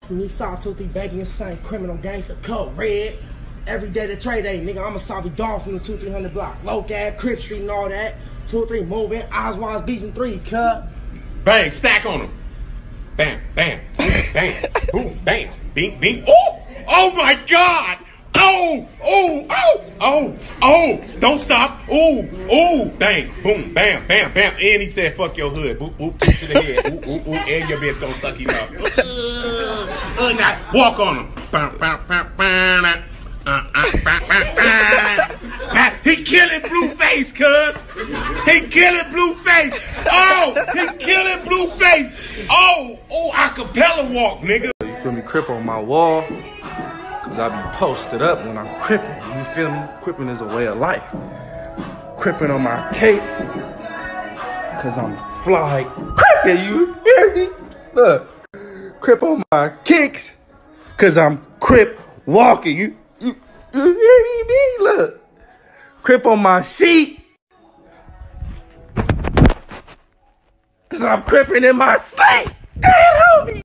From these South 2-3 baby insane criminal gangster cut red. Every day to trade day, nigga. I'm a Savvy dog from the 2-300 block. Low gas, Cripped Street and all that. 2-3 moving, Oswald's beats and 3 cut. Bang, stack on him. Bam, bam, boom, bam, boom, bam, bing, bing. Oh! Oh my God! Oh! Oh! Oh! Oh! Oh! Don't stop! Oh! Oh! Bang! Boom! Bam! Bam! Bam! And he said, "Fuck your hood." Boop! Boop! Two to the head. Ooh! Ooh! Ooh! And your bitch gonna suck him up. Now walk on him. He killing Blueface, cuz. He killing Blueface. Oh! He killing Blueface. Oh! Oh! Acapella walk, nigga. You feel me? Crip on my wall. Cause I be posted up when I'm crippin', you feel me? Crippin' is a way of life. Crippin' on my cape, cause I'm fly crippin', you hear me? Look, Crip on my kicks, cause I'm Crip walking, you hear me? Look, Crip on my sheet, cause I'm crippin' in my sleep. Damn, homie.